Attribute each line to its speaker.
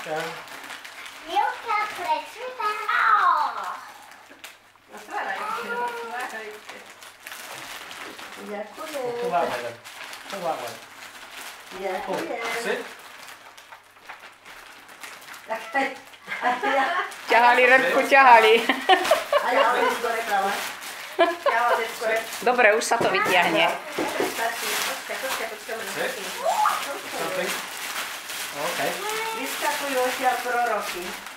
Speaker 1: Milka prečíta.
Speaker 2: Otvárajte. Ďakujem.
Speaker 3: Povávaj.
Speaker 2: Ďakujem.
Speaker 4: Ťahali, Redku, ťahali.
Speaker 2: A ja ale skore práve. Ja ale skore.
Speaker 4: Dobre, už sa to vytiahne.
Speaker 3: Okay.
Speaker 2: Vyskakujú odtiaľ proroky.